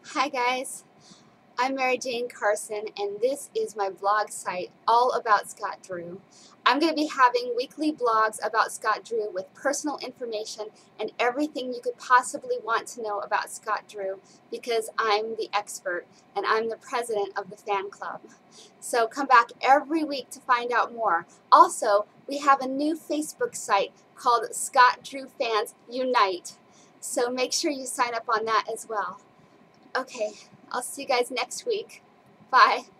Hi guys, I'm Mary Jane Carson and this is my blog site all about Scott Dru. I'm going to be having weekly blogs about Scott Dru with personal information and everything you could possibly want to know about Scott Dru because I'm the expert and I'm the president of the fan club. So come back every week to find out more. Also, we have a new Facebook site called Scott Dru Fans Unite. So make sure you sign up on that as well. Okay, I'll see you guys next week. Bye.